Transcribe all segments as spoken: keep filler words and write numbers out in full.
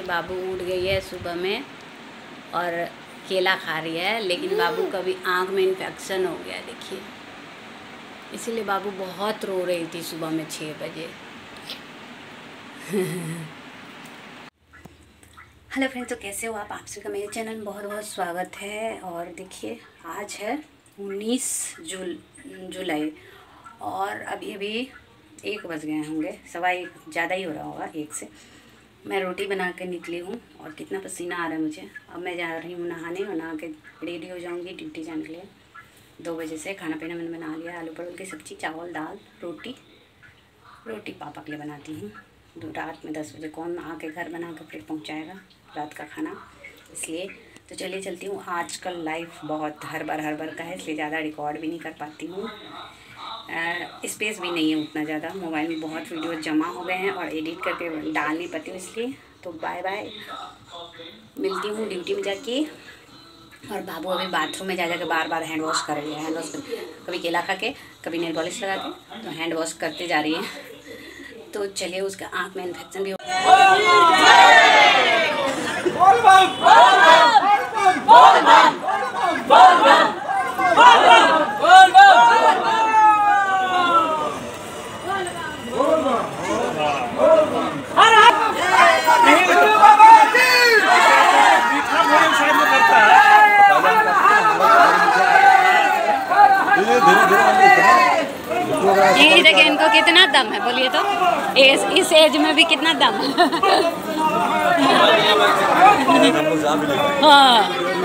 बाबू उठ गई है सुबह में और केला खा रही है, लेकिन बाबू का भी आँख में इन्फेक्शन हो गया देखिए, इसीलिए बाबू बहुत रो रही थी सुबह में छः बजे। हेलो फ्रेंड्स, तो कैसे हो आप? आप सभी का मेरे चैनल में बहुत बहुत स्वागत है। और देखिए आज है उन्नीस जुल जुलाई और अभी अभी एक बज गए होंगे, सवा एक ज़्यादा ही हो रहा होगा एक से। मैं रोटी बना के निकली हूँ और कितना पसीना आ रहा है मुझे। अब मैं जा रही हूँ नहाने और नहा के रेडी हो जाऊँगी ड्यूटी जाने के लिए। दो बजे से खाना पीना मैंने बना लिया, आलू परवल की सब्ज़ी, चावल, दाल, रोटी। रोटी पापा के लिए बनाती हूँ। रात में दस बजे कौन आके घर बना के फिर पहुँचाएगा रात का खाना, इसलिए तो चलिए चलती हूँ। आजकल लाइफ बहुत हर बार हर बार का है, इसलिए ज़्यादा रिकॉर्ड भी नहीं कर पाती हूँ। स्पेस भी नहीं है उतना ज़्यादा, मोबाइल में बहुत वीडियो जमा हो गए हैं और एडिट करके डाल नहीं पाती हूँ, इसलिए तो बाय बाय, मिलती हूँ ड्यूटी में जाके। और बाबू अभी बाथरूम में जा जाकर बार बार हैंड वॉश कर रही है, हैंड वॉश कभी केला खा के कभी नेल पॉलिश लगा के, तो हैंड वॉश करते जा रही है। तो चलिए, उसका आँख में इन्फेक्शन भी हो ये देखिए इनको कितना दम है, बोलिए तो इस इस एज में भी कितना दम है। हाँ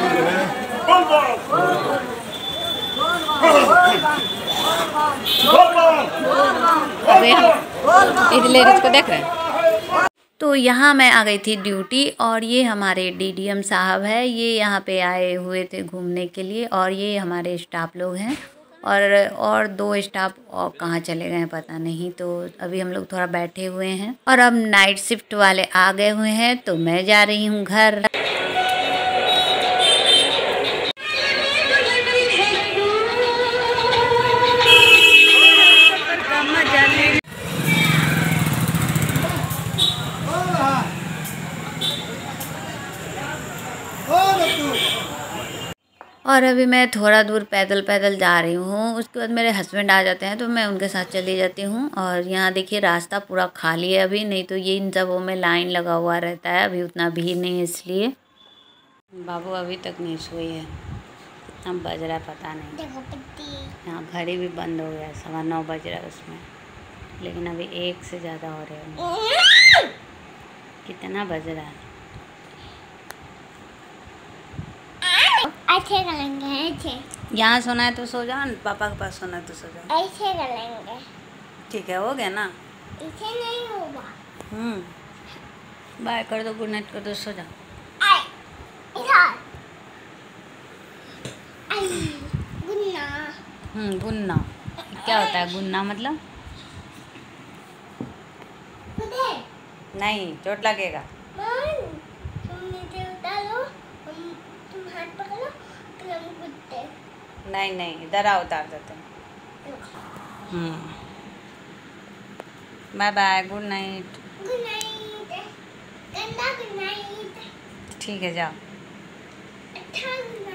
अरे हम लेडीज को देख रहे हैं। तो यहाँ मैं आ गई थी ड्यूटी और ये हमारे डीडीएम साहब है, ये यहाँ पे आए हुए थे घूमने के लिए और ये हमारे स्टाफ लोग हैं और और दो स्टाफ और कहाँ चले गए हैं पता नहीं। तो अभी हम लोग थोड़ा बैठे हुए हैं और अब नाइट शिफ्ट वाले आ गए हुए हैं, तो मैं जा रही हूँ घर। और अभी मैं थोड़ा दूर पैदल पैदल जा रही हूँ, उसके बाद मेरे हस्बैंड आ जाते हैं तो मैं उनके साथ चली जाती हूँ। और यहाँ देखिए रास्ता पूरा खाली है अभी, नहीं तो ये इन सबों में लाइन लगा हुआ रहता है, अभी उतना भीड़ नहीं है इसलिए। बाबू अभी तक नहीं सोई है, कितना बज रहा है पता नहीं। यहाँ घड़ी भी बंद हो गया, सवा नौ बज रहा है उसमें, लेकिन अभी एक से ज़्यादा हो रहे हैं। कितना बज रहा है? ऐसे करेंगे, ऐसे। यहाँ सोना है तो सो जाओ, पापा के पास सोना है तो सो जाओ। ऐसे करेंगे। ठीक है, हो गया ना? ऐसे नहीं होगा। हम्म बाय कर दो, गुड नाइट कर दो, सो जाओ। इधर गुन्ना। हम्म गुन्ना क्या होता है? गुन्ना मतलब नहीं, चोट लगेगा। तुम नीचे उतारो, तुम हाथ पकड़ो, फिर हम कूदते। नहीं नहीं, इधर आओ, उतार देते हैं। Hmm bye bye, good night. Good night. गंदा गुड नाइट। ठीक है, जाओ। अच्छा गुड नाइट।